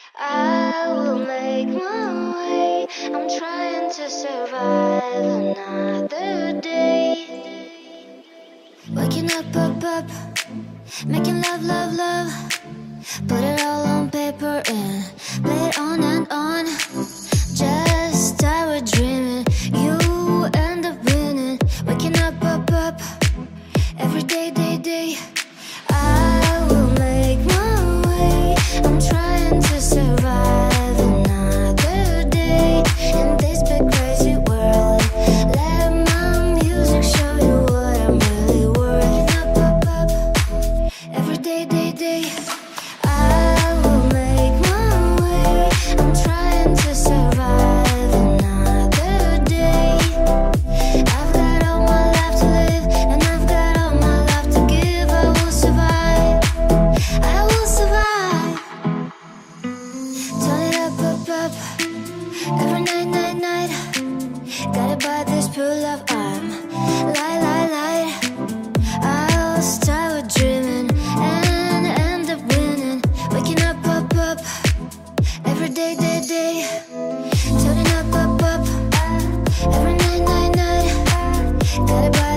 I will make my way. I'm trying to survive another day. Waking up, making love, love, love. Put it all on paper and play it on and on. Just start dreaming, you end up winning. Waking up, every day, day. I will make my way. I'm trying to survive another day in this big crazy world. Let my music show you what I'm really worth. Up, every day, day. I will make my way. I'm trying to survive another day. I've got all my life to live, and I've got all my life to give. I will survive. I will survive. Turn it up. Every night. Gotta buy this pure love. I'm lie. I'll start with dreaming and end up winning. Waking up. Every day, day. Turning up. Every night. Gotta buy